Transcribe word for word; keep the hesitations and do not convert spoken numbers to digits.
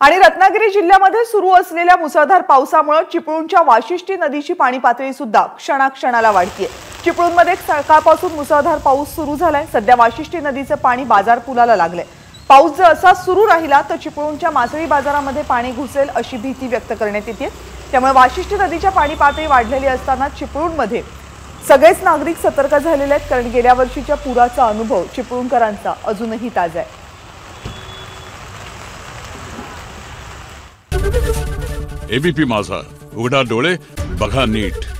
आणि रत्नागिरी जिल्ह्यामध्ये सुरू असलेल्या मुसळधार पावसामुळे चिपळूणच्या वाशिष्ठी नदीची पाणी पातळी सुद्धा क्षणाक्षणाला वाढतेय। चिपळूणमध्ये सकाळपासून मुसळधार पाऊस सुरू झालाय। सध्या वाशिष्ठी नदीचं पाणी बाजारपुलाला लागलंय। पाऊस जर असा सुरू राहिला तर चिपळूणच्या मासळी बाजारामध्ये पाणी घुसेल अशी भीती व्यक्त करण्यात येते। त्यामुळे वाशिष्ठी नदीच्या पाणी पातळी वाढलेली असताना चिपळूणमध्ये सगळेच नागरिक सतर्क झालेले आहेत, कारण गेल्या वर्षीच्या पुराचा अनुभव चिपळूणकरांचा अजूनही ताजा आहे। एबीपी माझा, उघडा डोळे बघा नीट।